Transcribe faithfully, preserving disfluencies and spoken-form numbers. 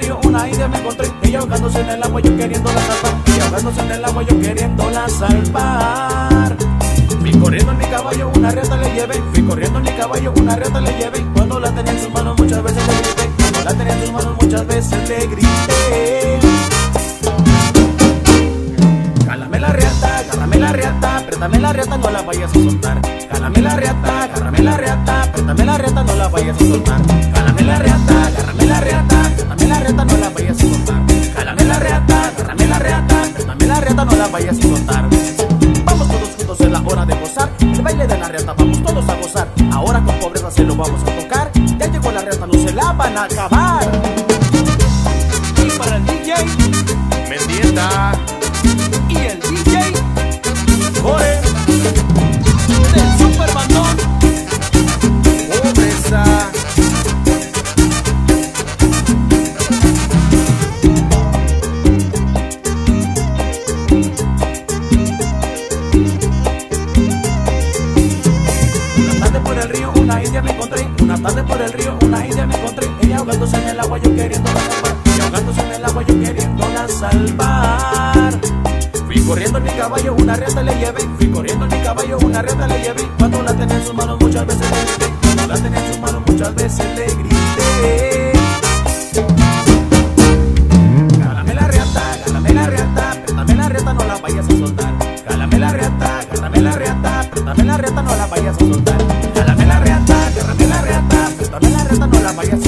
río una india me encontré, ella ahogándose en el agua, yo queriéndola salvar. Ella ahogándose en el agua, yo queriéndola salvar. Fui corriendo en mi caballo, una riata le llevé. Fui corriendo en mi caballo, una riata le llevé. Cuando la tenía en sus manos muchas veces le grité. Cuando la tenía en sus manos muchas veces le grité. Jálame la riata, agárrame la riata, apriétame la riata, no la vayas a soltar. Jálame la riata, agárrame la riata, apriétame la riata, no la vayas a soltar. Jálame la riata, agárrame la riata, apriétame la riata, no la vayas a soltar. Jálame la riata, agárrame la riata, apriétame la riata, no la vayas a soltar. Vamos todos juntos, es la hora de gozar. El baile de la riata, vamos todos a gozar. Ahora con pobreza se lo vamos a tocar. Ya llegó la riata, no se la van a acabar. Y para el D J Mendieta y el D J Core del Super Bandón. Pobreza. Una tarde por el río una india me encontré. Una tarde por el río una india me encontré. Ella ahogándose en el agua, yo queriéndola salvar. Ella ahogándose en el agua, yo queriéndola salvar. Fui corriendo en mi caballo, una riata le llevé. Fui corriendo en mi caballo, una riata le llevé. Cuando la tenía en sus manos muchas veces le grité. Cuando la tenía en sus manos muchas veces le grité. Jálame la riata, agárrame la riata, apriétame la riata, no la vayas a soltar. Jálame la riata, agárrame la riata, apriétame la riata, no la vayas a soltar. Jálame la riata, agárrame la riata, apriétame la riata, no la vayas a soltar.